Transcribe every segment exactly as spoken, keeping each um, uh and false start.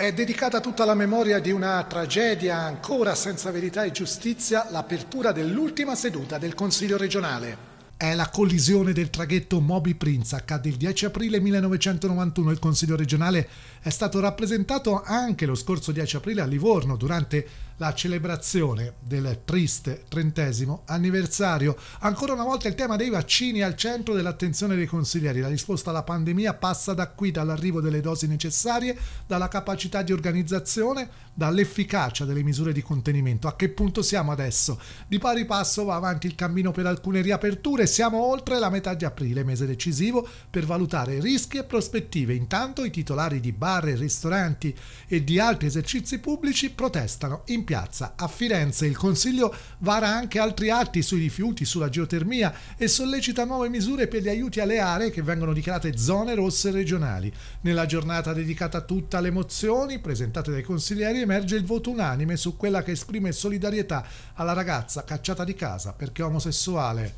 È dedicata tutta alla memoria di una tragedia ancora senza verità e giustizia, l'apertura dell'ultima seduta del Consiglio regionale. È la collisione del traghetto Moby Prince, accadde il dieci aprile millenovecentonovantuno. Il Consiglio regionale è stato rappresentato anche lo scorso dieci aprile a Livorno durante la celebrazione del triste trentesimo anniversario. Ancora una volta il tema dei vaccini è al centro dell'attenzione dei consiglieri. La risposta alla pandemia passa da qui, dall'arrivo delle dosi necessarie, dalla capacità di organizzazione, dall'efficacia delle misure di contenimento. A che punto siamo adesso? Di pari passo va avanti il cammino per alcune riaperture. Siamo oltre la metà di aprile, mese decisivo per valutare rischi e prospettive. Intanto i titolari di bar e ristoranti e di altri esercizi pubblici protestano in piazza. A Firenze il Consiglio vara anche altri atti sui rifiuti, sulla geotermia e sollecita nuove misure per gli aiuti alle aree che vengono dichiarate zone rosse regionali. Nella giornata dedicata tutta alle mozioni presentate dai consiglieri emerge il voto unanime su quella che esprime solidarietà alla ragazza cacciata di casa perché omosessuale.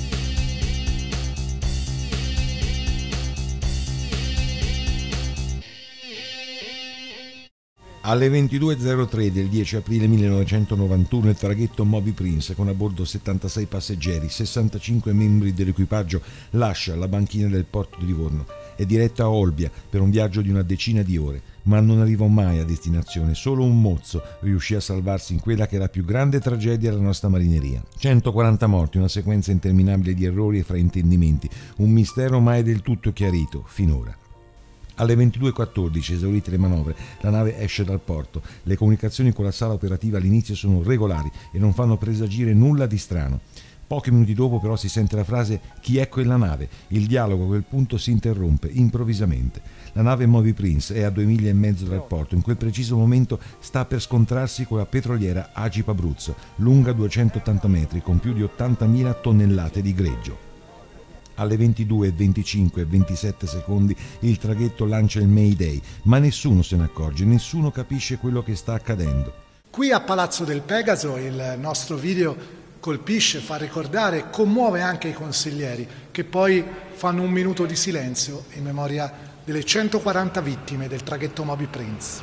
Alle ventidue e zero tre del dieci aprile millenovecentonovantuno il traghetto Moby Prince con a bordo settantasei passeggeri, sessantacinque membri dell'equipaggio lascia la banchina del porto di Livorno. È diretto a Olbia per un viaggio di una decina di ore, ma non arrivò mai a destinazione. Solo un mozzo riuscì a salvarsi in quella che è la più grande tragedia della nostra marineria. centoquaranta morti, una sequenza interminabile di errori e fraintendimenti, un mistero mai del tutto chiarito finora. Alle ventidue e quattordici, esaurite le manovre, la nave esce dal porto. Le comunicazioni con la sala operativa all'inizio sono regolari e non fanno presagire nulla di strano. Pochi minuti dopo però si sente la frase «Chi è quella nave?». Il dialogo a quel punto si interrompe improvvisamente. La nave Moby Prince è a due miglia e mezzo dal porto. In quel preciso momento sta per scontrarsi con la petroliera Agip Abruzzo, lunga duecentottanta metri, con più di ottantamila tonnellate di greggio. Alle ventidue e venticinque e ventisette secondi il traghetto lancia il Mayday, ma nessuno se ne accorge, nessuno capisce quello che sta accadendo. Qui a Palazzo del Pegaso il nostro video colpisce, fa ricordare e commuove anche i consiglieri che poi fanno un minuto di silenzio in memoria delle centoquaranta vittime del traghetto Moby Prince.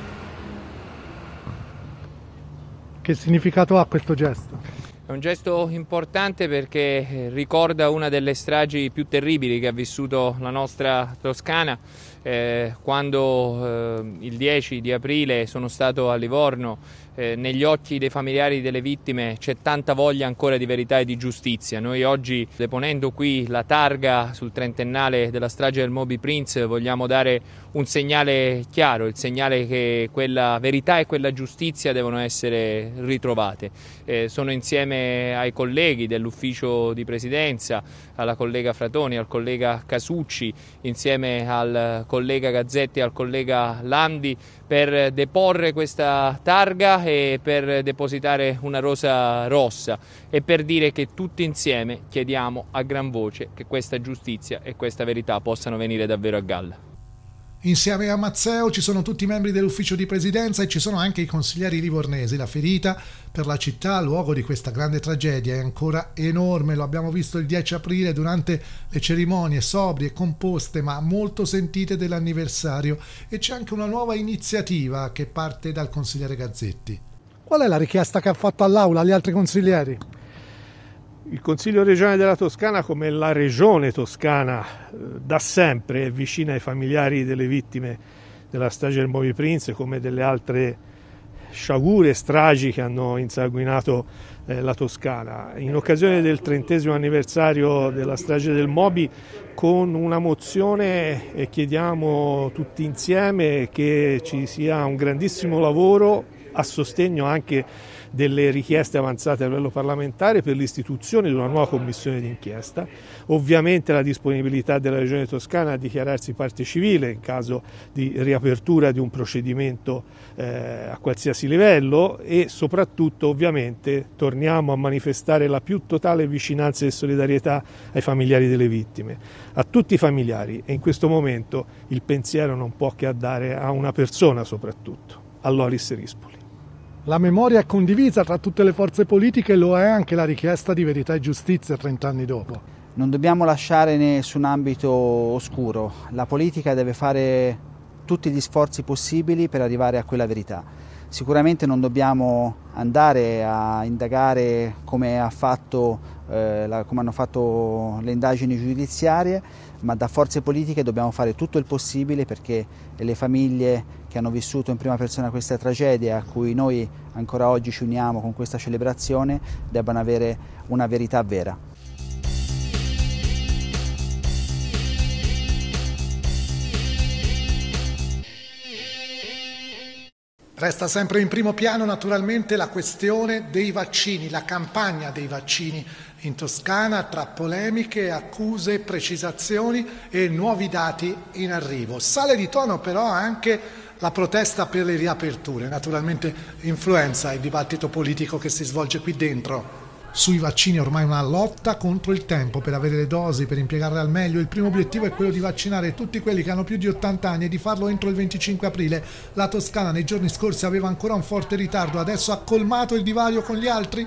Che significato ha questo gesto? È un gesto importante perché ricorda una delle stragi più terribili che ha vissuto la nostra Toscana. Eh, quando eh, il dieci di aprile sono stato a Livorno, eh, negli occhi dei familiari delle vittime c'è tanta voglia ancora di verità e di giustizia. Noi oggi, deponendo qui la targa sul trentennale della strage del Moby Prince, vogliamo dare un segnale chiaro, il segnale che quella verità e quella giustizia devono essere ritrovate. Eh, sono insieme ai colleghi dell'ufficio di presidenza, alla collega Fratoni, al collega Casucci, insieme al collega Gazzetti e al collega Landi, per deporre questa targa e per depositare una rosa rossa e per dire che tutti insieme chiediamo a gran voce che questa giustizia e questa verità possano venire davvero a galla. Insieme a Mazzeo ci sono tutti i membri dell'ufficio di presidenza e ci sono anche i consiglieri livornesi. La ferita per la città, luogo di questa grande tragedia, è ancora enorme. Lo abbiamo visto il dieci aprile durante le cerimonie sobrie, composte ma molto sentite dell'anniversario, e c'è anche una nuova iniziativa che parte dal consigliere Gazzetti. Qual è la richiesta che ha fatto all'Aula agli altri consiglieri? Il Consiglio regionale della Toscana, come la regione toscana, da sempre è vicina ai familiari delle vittime della strage del Moby Prince, come delle altre sciagure e stragi che hanno insanguinato eh, la Toscana. In occasione del trentesimo anniversario della strage del Moby, con una mozione eh, chiediamo tutti insieme che ci sia un grandissimo lavoro a sostegno anche delle richieste avanzate a livello parlamentare per l'istituzione di una nuova commissione d'inchiesta, ovviamente la disponibilità della Regione Toscana a dichiararsi parte civile in caso di riapertura di un procedimento eh, a qualsiasi livello, e soprattutto ovviamente torniamo a manifestare la più totale vicinanza e solidarietà ai familiari delle vittime, a tutti i familiari, e in questo momento il pensiero non può che andare a una persona soprattutto, a Loris Rispoli. La memoria è condivisa tra tutte le forze politiche, lo è anche la richiesta di verità e giustizia trent'anni dopo. Non dobbiamo lasciare nessun ambito oscuro, la politica deve fare tutti gli sforzi possibili per arrivare a quella verità. Sicuramente non dobbiamo andare a indagare come, ha fatto, eh, la, come hanno fatto le indagini giudiziarie, ma da forze politiche dobbiamo fare tutto il possibile perché le famiglie che hanno vissuto in prima persona questa tragedia, a cui noi ancora oggi ci uniamo con questa celebrazione, debbano avere una verità vera. Resta sempre in primo piano naturalmente la questione dei vaccini, la campagna dei vaccini in Toscana, tra polemiche, accuse, precisazioni e nuovi dati in arrivo. Sale di tono però anche la protesta per le riaperture, naturalmente influenza il dibattito politico che si svolge qui dentro. Sui vaccini ormai una lotta contro il tempo per avere le dosi, per impiegarle al meglio. Il primo obiettivo è quello di vaccinare tutti quelli che hanno più di ottanta anni e di farlo entro il venticinque aprile. La Toscana nei giorni scorsi aveva ancora un forte ritardo, adesso ha colmato il divario con gli altri?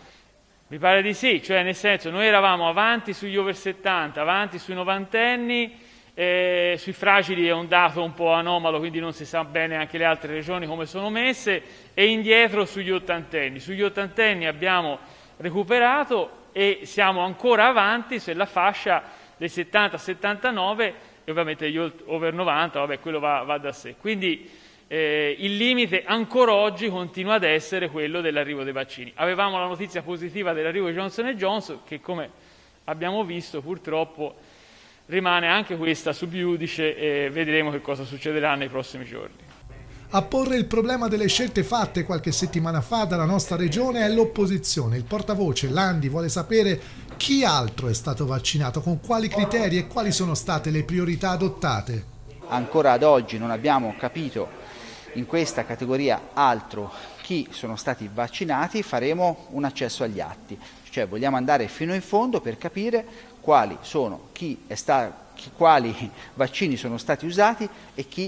Mi pare di sì, cioè nel senso noi eravamo avanti sugli over settanta, avanti sui novantenni, eh, sui fragili è un dato un po' anomalo, quindi non si sa bene anche le altre regioni come sono messe, e indietro sugli ottantenni. Sugli ottantenni abbiamo recuperato e siamo ancora avanti sulla fascia dei settanta settantanove e ovviamente gli over novanta, vabbè, quello va, va da sé. Quindi eh, il limite ancora oggi continua ad essere quello dell'arrivo dei vaccini. Avevamo la notizia positiva dell'arrivo di Johnson and Johnson che, come abbiamo visto, purtroppo rimane anche questa sub iudice e vedremo che cosa succederà nei prossimi giorni. A porre il problema delle scelte fatte qualche settimana fa dalla nostra regione è l'opposizione. Il portavoce Landi vuole sapere chi altro è stato vaccinato, con quali criteri e quali sono state le priorità adottate. Ancora ad oggi non abbiamo capito in questa categoria altro chi sono stati vaccinati, faremo un accesso agli atti. Cioè vogliamo andare fino in fondo per capire quali sono, chi è sta, chi, quali vaccini sono stati usati e chi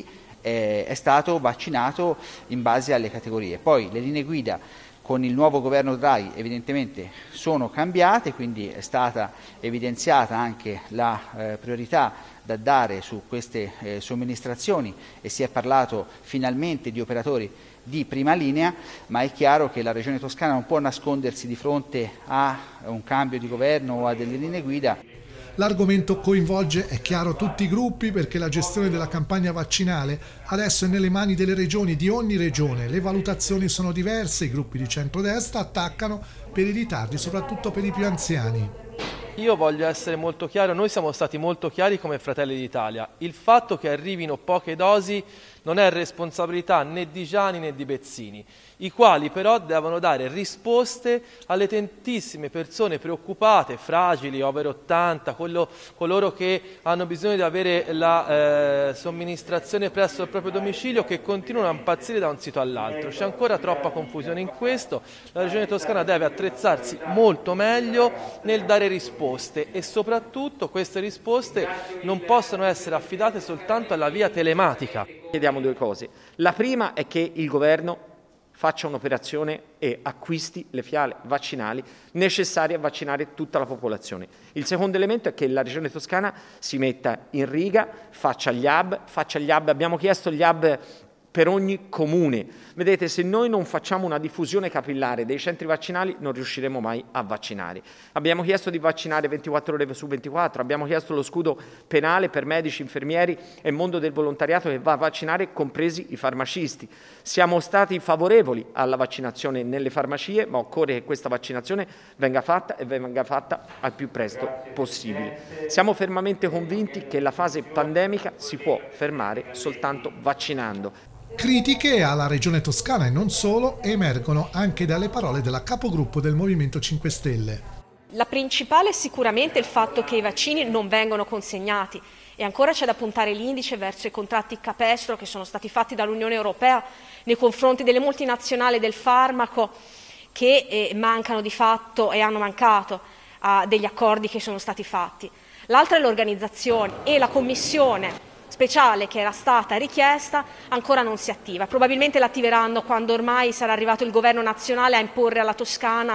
è stato vaccinato in base alle categorie. Poi le linee guida con il nuovo governo Draghi evidentemente sono cambiate, quindi è stata evidenziata anche la eh, priorità da dare su queste eh, somministrazioni e si è parlato finalmente di operatori di prima linea, ma è chiaro che la Regione Toscana non può nascondersi di fronte a un cambio di governo o a delle linee guida. L'argomento coinvolge, è chiaro, tutti i gruppi perché la gestione della campagna vaccinale adesso è nelle mani delle regioni, di ogni regione. Le valutazioni sono diverse, i gruppi di centrodestra attaccano per i ritardi, soprattutto per i più anziani. Io voglio essere molto chiaro, noi siamo stati molto chiari come Fratelli d'Italia. Il fatto che arrivino poche dosi non è responsabilità né di Giani né di Bezzini, i quali però devono dare risposte alle tantissime persone preoccupate, fragili, over ottanta, quello, coloro che hanno bisogno di avere la eh, somministrazione presso il proprio domicilio, che continuano a impazzire da un sito all'altro. C'è ancora troppa confusione in questo, la Regione Toscana deve attrezzarsi molto meglio nel dare risposte e soprattutto queste risposte non possono essere affidate soltanto alla via telematica. Chiediamo due cose. La prima è che il governo faccia un'operazione e acquisti le fiale vaccinali necessarie a vaccinare tutta la popolazione. Il secondo elemento è che la Regione Toscana si metta in riga, faccia gli hub, faccia gli hub. Abbiamo chiesto gli hub per ogni comune. Vedete, se noi non facciamo una diffusione capillare dei centri vaccinali non riusciremo mai a vaccinare. Abbiamo chiesto di vaccinare ventiquattro ore su ventiquattro, abbiamo chiesto lo scudo penale per medici, infermieri e mondo del volontariato che va a vaccinare, compresi i farmacisti. Siamo stati favorevoli alla vaccinazione nelle farmacie, ma occorre che questa vaccinazione venga fatta e venga fatta al più presto possibile. Siamo fermamente convinti che la fase pandemica si può fermare soltanto vaccinando. Critiche alla Regione Toscana e non solo emergono anche dalle parole della capogruppo del Movimento cinque Stelle. La principale è sicuramente il fatto che i vaccini non vengono consegnati e ancora c'è da puntare l'indice verso i contratti capestro che sono stati fatti dall'Unione Europea nei confronti delle multinazionali del farmaco che eh, mancano di fatto e hanno mancato a degli accordi che sono stati fatti. L'altra è l'organizzazione e la commissione speciale che era stata richiesta ancora non si attiva. Probabilmente l'attiveranno quando ormai sarà arrivato il governo nazionale a imporre alla Toscana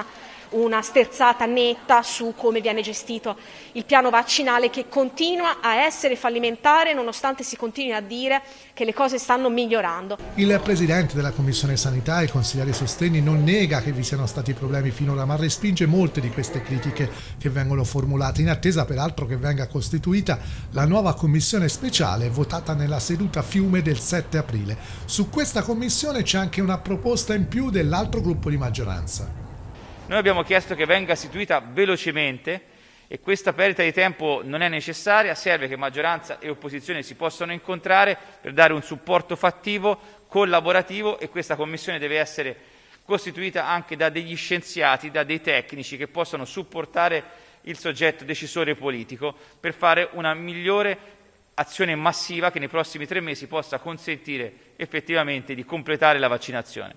una sterzata netta su come viene gestito il piano vaccinale, che continua a essere fallimentare nonostante si continui a dire che le cose stanno migliorando. Il Presidente della Commissione Sanità, il consigliere Sostegni, non nega che vi siano stati problemi finora, ma respinge molte di queste critiche che vengono formulate, in attesa peraltro che venga costituita la nuova commissione speciale votata nella seduta Fiume del sette aprile. Su questa commissione c'è anche una proposta in più dell'altro gruppo di maggioranza. Noi abbiamo chiesto che venga istituita velocemente e questa perdita di tempo non è necessaria, serve che maggioranza e opposizione si possano incontrare per dare un supporto fattivo, collaborativo, e questa commissione deve essere costituita anche da degli scienziati, da dei tecnici che possano supportare il soggetto decisore politico per fare una migliore azione massiva che nei prossimi tre mesi possa consentire effettivamente di completare la vaccinazione.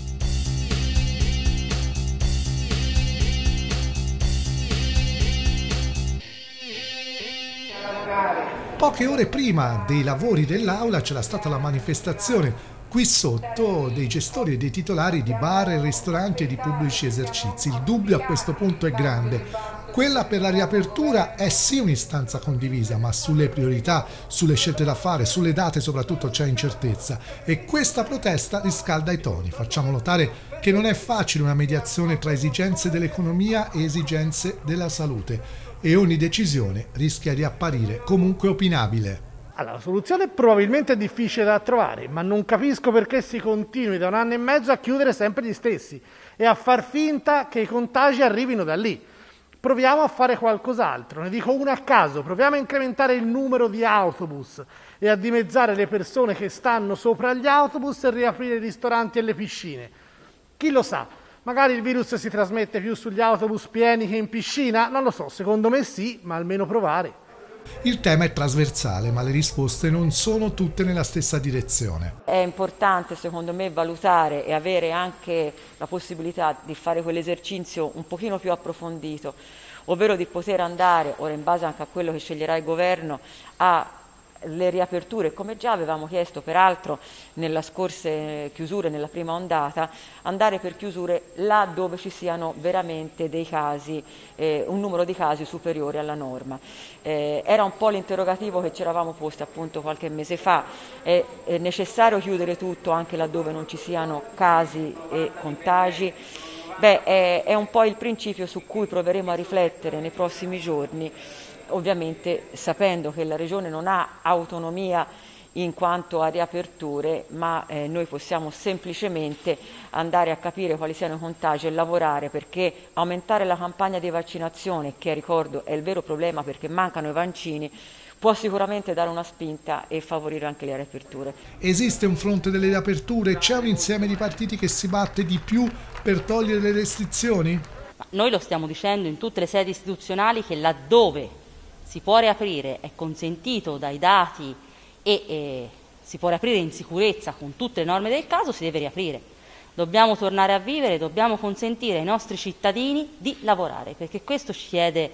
Poche ore prima dei lavori dell'Aula c'era stata la manifestazione qui sotto dei gestori e dei titolari di bar, ristoranti e di pubblici esercizi. Il dubbio a questo punto è grande. Quella per la riapertura è sì un'istanza condivisa, ma sulle priorità, sulle scelte da fare, sulle date soprattutto c'è incertezza, e questa protesta riscalda i toni. Facciamo notare che non è facile una mediazione tra esigenze dell'economia e esigenze della salute, e ogni decisione rischia di apparire comunque opinabile. Allora, la soluzione probabilmente è difficile da trovare, ma non capisco perché si continui da un anno e mezzo a chiudere sempre gli stessi e a far finta che i contagi arrivino da lì. Proviamo a fare qualcos'altro, ne dico una a caso: proviamo a incrementare il numero di autobus e a dimezzare le persone che stanno sopra gli autobus e riaprire i ristoranti e le piscine. Chi lo sa? Magari il virus si trasmette più sugli autobus pieni che in piscina? Non lo so, secondo me sì, ma almeno provare. Il tema è trasversale, ma le risposte non sono tutte nella stessa direzione. È importante, secondo me, valutare e avere anche la possibilità di fare quell'esercizio un pochino più approfondito, ovvero di poter andare, ora in base anche a quello che sceglierà il governo, a le riaperture, come già avevamo chiesto peraltro nella scorse chiusure, nella prima ondata, andare per chiusure là dove ci siano veramente dei casi, eh, un numero di casi superiore alla norma. Eh, era un po' l'interrogativo che ci eravamo posti appunto qualche mese fa: è, è necessario chiudere tutto anche laddove non ci siano casi e contagi? Beh, è, è un po' il principio su cui proveremo a riflettere nei prossimi giorni, ovviamente sapendo che la Regione non ha autonomia in quanto a riaperture, ma eh, noi possiamo semplicemente andare a capire quali siano i contagi e lavorare perché aumentare la campagna di vaccinazione, che ricordo è il vero problema perché mancano i vaccini, può sicuramente dare una spinta e favorire anche le riaperture. Esiste un fronte delle riaperture? C'è un insieme di partiti che si batte di più per togliere le restrizioni? Noi lo stiamo dicendo in tutte le sedi istituzionali che laddove si può riaprire, è consentito dai dati e eh, si può riaprire in sicurezza con tutte le norme del caso, si deve riaprire. Dobbiamo tornare a vivere, dobbiamo consentire ai nostri cittadini di lavorare, perché questo ci chiede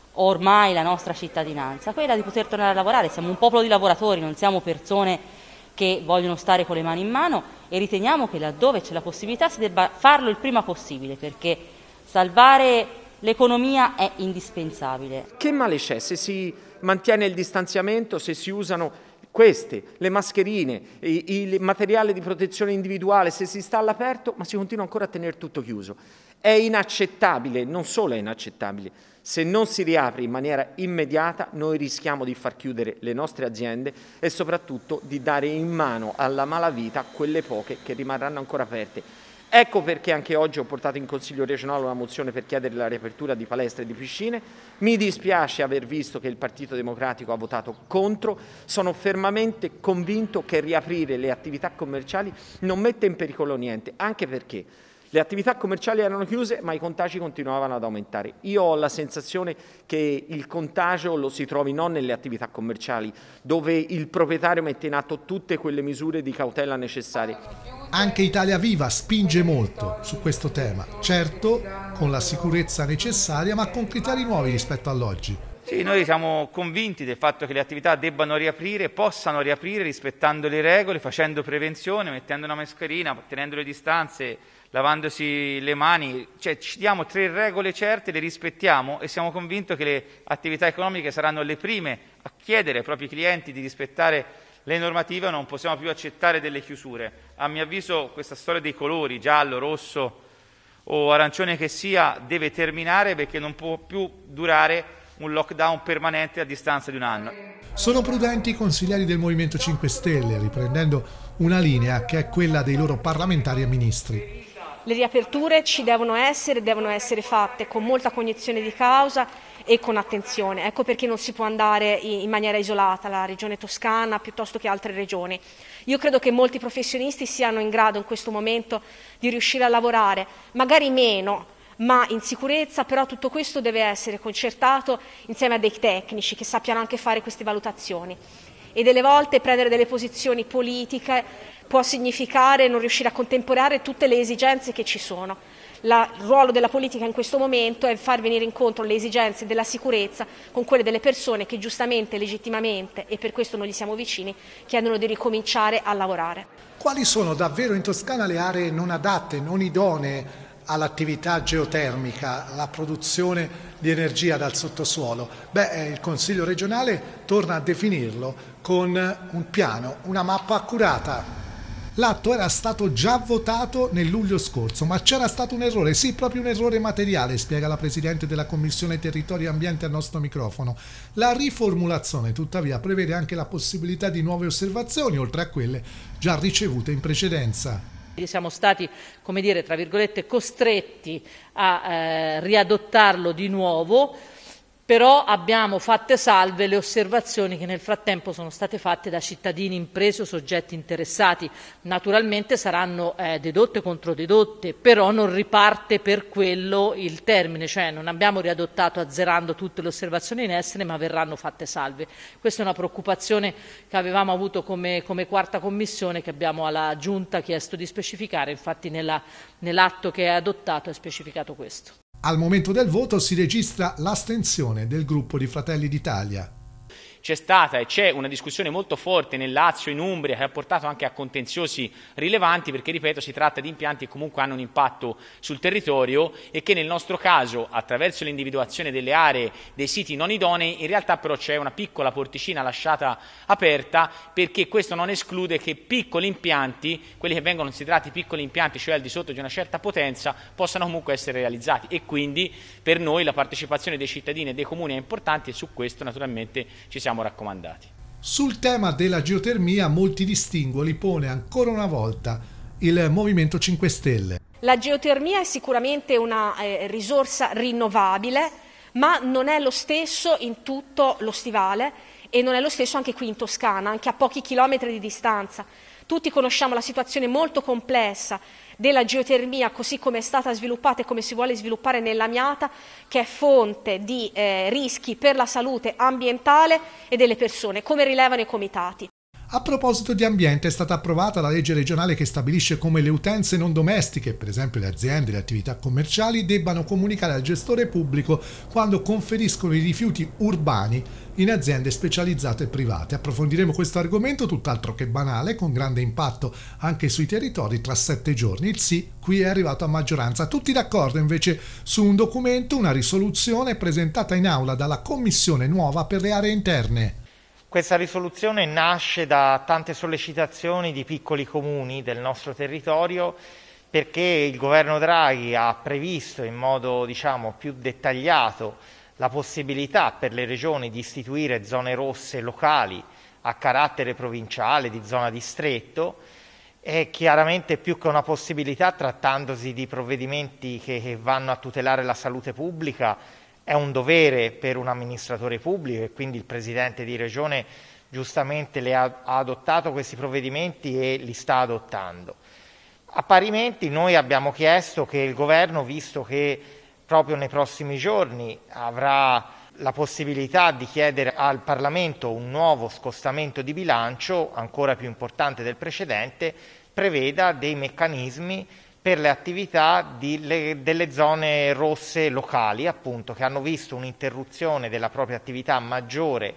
ormai la nostra cittadinanza, quella di poter tornare a lavorare. Siamo un popolo di lavoratori, non siamo persone che vogliono stare con le mani in mano, e riteniamo che laddove c'è la possibilità si debba farlo il prima possibile, perché salvare l'economia è indispensabile. Che male c'è se si mantiene il distanziamento, se si usano queste, le mascherine, il materiale di protezione individuale, se si sta all'aperto, ma si continua ancora a tenere tutto chiuso? È inaccettabile, non solo è inaccettabile, se non si riapre in maniera immediata noi rischiamo di far chiudere le nostre aziende e soprattutto di dare in mano alla malavita quelle poche che rimarranno ancora aperte. Ecco perché anche oggi ho portato in Consiglio regionale una mozione per chiedere la riapertura di palestre e di piscine. Mi dispiace aver visto che il Partito Democratico ha votato contro. Sono fermamente convinto che riaprire le attività commerciali non mette in pericolo niente, anche perché le attività commerciali erano chiuse ma i contagi continuavano ad aumentare. Io ho la sensazione che il contagio lo si trovi non nelle attività commerciali, dove il proprietario mette in atto tutte quelle misure di cautela necessarie. Anche Italia Viva spinge molto su questo tema, certo con la sicurezza necessaria ma con criteri nuovi rispetto all'oggi. Sì, noi siamo convinti del fatto che le attività debbano riaprire, possano riaprire rispettando le regole, facendo prevenzione, mettendo una mascherina, tenendo le distanze, lavandosi le mani, cioè ci diamo tre regole certe, le rispettiamo e siamo convinti che le attività economiche saranno le prime a chiedere ai propri clienti di rispettare le normative. Non possiamo più accettare delle chiusure. A mio avviso questa storia dei colori, giallo, rosso o arancione che sia, deve terminare, perché non può più durare un lockdown permanente a distanza di un anno. Sono prudenti i consiglieri del Movimento cinque Stelle, riprendendo una linea che è quella dei loro parlamentari e ministri. Le riaperture ci devono essere, devono essere fatte con molta cognizione di causa e con attenzione. Ecco perché non si può andare in maniera isolata alla regione Toscana piuttosto che altre regioni. Io credo che molti professionisti siano in grado in questo momento di riuscire a lavorare, magari meno, ma in sicurezza, però tutto questo deve essere concertato insieme a dei tecnici che sappiano anche fare queste valutazioni. E delle volte prendere delle posizioni politiche può significare non riuscire a contemperare tutte le esigenze che ci sono. La, il ruolo della politica in questo momento è far venire incontro le esigenze della sicurezza con quelle delle persone che giustamente, legittimamente, e per questo noi gli siamo vicini, chiedono di ricominciare a lavorare. Quali sono davvero in Toscana le aree non adatte, non idonee all'attività geotermica, alla produzione di energia dal sottosuolo? Beh, il Consiglio regionale torna a definirlo con un piano, una mappa accurata. L'atto era stato già votato nel luglio scorso, ma c'era stato un errore, sì, proprio un errore materiale, spiega la Presidente della Commissione Territorio e Ambiente al nostro microfono. La riformulazione, tuttavia, prevede anche la possibilità di nuove osservazioni, oltre a quelle già ricevute in precedenza. Siamo stati, come dire, tra virgolette, costretti a eh, riadottarlo di nuovo, però abbiamo fatte salve le osservazioni che nel frattempo sono state fatte da cittadini, imprese o soggetti interessati. Naturalmente saranno eh, dedotte contro dedotte, però non riparte per quello il termine, cioè non abbiamo riadottato azzerando tutte le osservazioni in essere, ma verranno fatte salve. Questa è una preoccupazione che avevamo avuto come, come quarta commissione, che abbiamo alla Giunta chiesto di specificare, infatti nella, nell'atto che è adottato è specificato questo. Al momento del voto si registra l'astensione del gruppo di Fratelli d'Italia. C'è stata e c'è una discussione molto forte nel Lazio, in Umbria, che ha portato anche a contenziosi rilevanti, perché, ripeto, si tratta di impianti che comunque hanno un impatto sul territorio e che nel nostro caso, attraverso l'individuazione delle aree, dei siti non idonei, in realtà però c'è una piccola porticina lasciata aperta, perché questo non esclude che piccoli impianti, quelli che vengono considerati piccoli impianti, cioè al di sotto di una certa potenza, possano comunque essere realizzati, e quindi per noi la partecipazione dei cittadini e dei comuni è importante, e su questo naturalmente ci siamo raccomandati. Sul tema della geotermia molti distinguo li pone ancora una volta il Movimento cinque Stelle. La geotermia è sicuramente una eh, risorsa rinnovabile, ma non è lo stesso in tutto lo Stivale e non è lo stesso anche qui in Toscana, anche a pochi chilometri di distanza. Tutti conosciamo la situazione molto complessa della geotermia, così come è stata sviluppata e come si vuole sviluppare nell'Amiata, che è fonte di eh, rischi per la salute ambientale e delle persone, come rilevano i comitati. A proposito di ambiente, è stata approvata la legge regionale che stabilisce come le utenze non domestiche, per esempio le aziende e le attività commerciali, debbano comunicare al gestore pubblico quando conferiscono i rifiuti urbani in aziende specializzate private. Approfondiremo questo argomento, tutt'altro che banale, con grande impatto anche sui territori, tra sette giorni. Il sì qui è arrivato a maggioranza. Tutti d'accordo invece su un documento, una risoluzione presentata in aula dalla Commissione nuova per le aree interne. Questa risoluzione nasce da tante sollecitazioni di piccoli comuni del nostro territorio, perché il governo Draghi ha previsto in modo, diciamo, più dettagliato la possibilità per le regioni di istituire zone rosse locali a carattere provinciale, di zona distretto. È chiaramente più che una possibilità, trattandosi di provvedimenti che, che vanno a tutelare la salute pubblica. È un dovere per un amministratore pubblico, e quindi il Presidente di Regione giustamente le ha, ha adottato questi provvedimenti e li sta adottando. A parimenti noi abbiamo chiesto che il Governo, visto che proprio nei prossimi giorni avrà la possibilità di chiedere al Parlamento un nuovo scostamento di bilancio, ancora più importante del precedente, preveda dei meccanismi per le attività di, le, delle zone rosse locali, appunto, che hanno visto un'interruzione della propria attività maggiore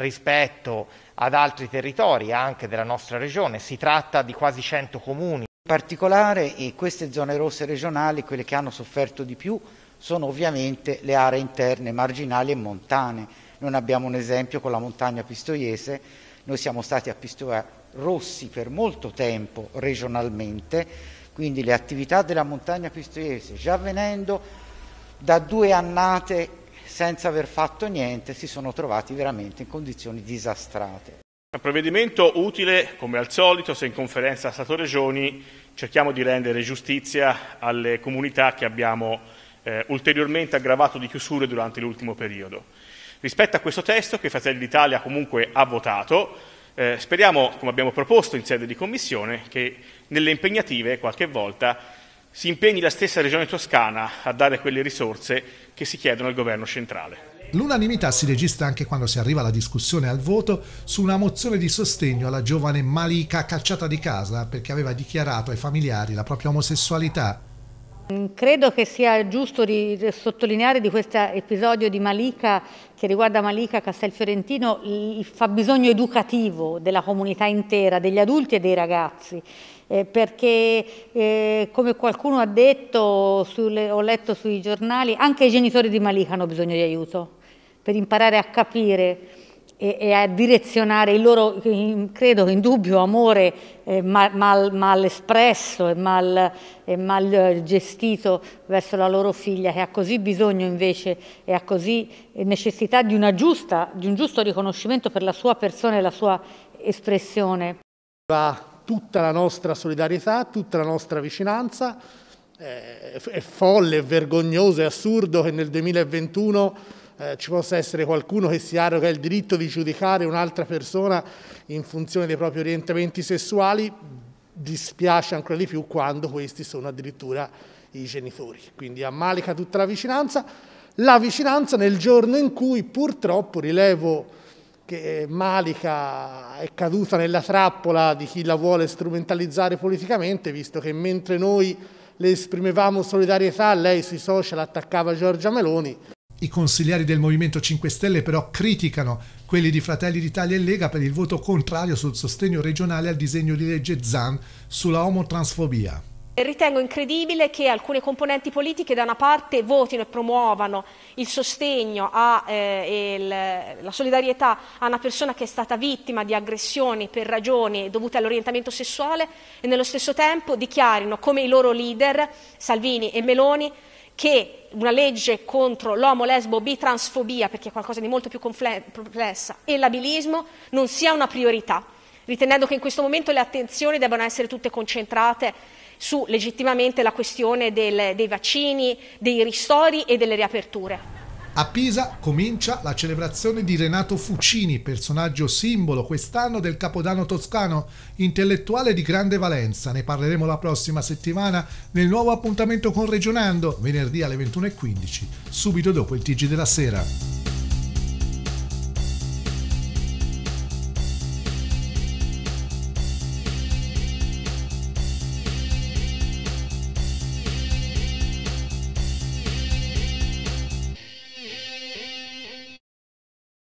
rispetto ad altri territori, anche della nostra regione. Si tratta di quasi cento comuni. In particolare in queste zone rosse regionali quelle che hanno sofferto di più sono ovviamente le aree interne, marginali e montane. Noi abbiamo un esempio con la montagna pistoiese, noi siamo stati a Pistoia rossi per molto tempo regionalmente, quindi le attività della montagna pistoiese, già venendo da due annate senza aver fatto niente, si sono trovati veramente in condizioni disastrate. Un provvedimento utile, come al solito, se in conferenza Stato-Regioni cerchiamo di rendere giustizia alle comunità che abbiamo eh, ulteriormente aggravato di chiusure durante l'ultimo periodo. Rispetto a questo testo che Fratelli d'Italia comunque ha votato, eh, speriamo, come abbiamo proposto in sede di Commissione, che nelle impegnative qualche volta si impegni la stessa Regione Toscana a dare quelle risorse che si chiedono al Governo centrale. L'unanimità si registra anche quando si arriva alla discussione e al voto su una mozione di sostegno alla giovane Malika cacciata di casa perché aveva dichiarato ai familiari la propria omosessualità. Credo che sia giusto sottolineare di questo episodio di Malika, che riguarda Malika Castelfiorentino, il fabbisogno educativo della comunità intera, degli adulti e dei ragazzi. Eh, perché eh, come qualcuno ha detto, sulle, ho letto sui giornali, anche i genitori di Malika hanno bisogno di aiuto per imparare a capire e, e a direzionare il loro, credo, indubbio amore eh, mal, mal, mal espresso e mal, e mal gestito verso la loro figlia, che ha così bisogno invece e ha così necessità di, una giusta, di un giusto riconoscimento per la sua persona e la sua espressione. Va tutta la nostra solidarietà, tutta la nostra vicinanza. Eh, è folle, è vergognoso, è assurdo che nel duemilaventuno eh, ci possa essere qualcuno che si arroga il diritto di giudicare un'altra persona in funzione dei propri orientamenti sessuali. Dispiace ancora di più quando questi sono addirittura i genitori. Quindi a Malika tutta la vicinanza, la vicinanza nel giorno in cui purtroppo rilevo che Malika è caduta nella trappola di chi la vuole strumentalizzare politicamente, visto che mentre noi le esprimevamo solidarietà, lei sui social attaccava Giorgia Meloni. I consiglieri del Movimento cinque Stelle però criticano quelli di Fratelli d'Italia e Lega per il voto contrario sul sostegno regionale al disegno di legge Zan sulla omotransfobia. Ritengo incredibile che alcune componenti politiche da una parte votino e promuovano il sostegno a, eh, il, la solidarietà a una persona che è stata vittima di aggressioni per ragioni dovute all'orientamento sessuale e nello stesso tempo dichiarino come i loro leader, Salvini e Meloni, che una legge contro l'omo, lesbo, bi, transfobia, perché è qualcosa di molto più complessa, e l'abilismo non sia una priorità, ritenendo che in questo momento le attenzioni debbano essere tutte concentrate su legittimamente la questione del, dei vaccini, dei ristori e delle riaperture. A Pisa comincia la celebrazione di Renato Fucini, personaggio simbolo quest'anno del Capodanno toscano, intellettuale di grande valenza. Ne parleremo la prossima settimana nel nuovo appuntamento con Regionando, venerdì alle ventuno e quindici, subito dopo il T G della sera.